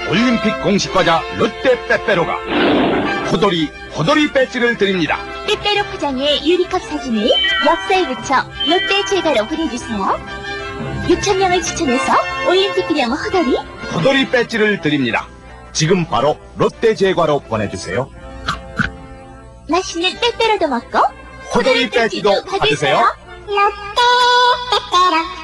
올림픽 공식 과자 롯데 빼빼로가 호돌이 배지를 드립니다. 빼빼로 포장에 유리컵 사진을 역사에 붙여 롯데 제과로 보내주세요. 6,000명을 추천해서 올림픽 기념 호돌이 배지를 드립니다. 지금 바로 롯데 제과로 보내주세요. 맛있는 빼빼로도 먹고 호돌이 배지도 받으세요. 롯데 빼빼로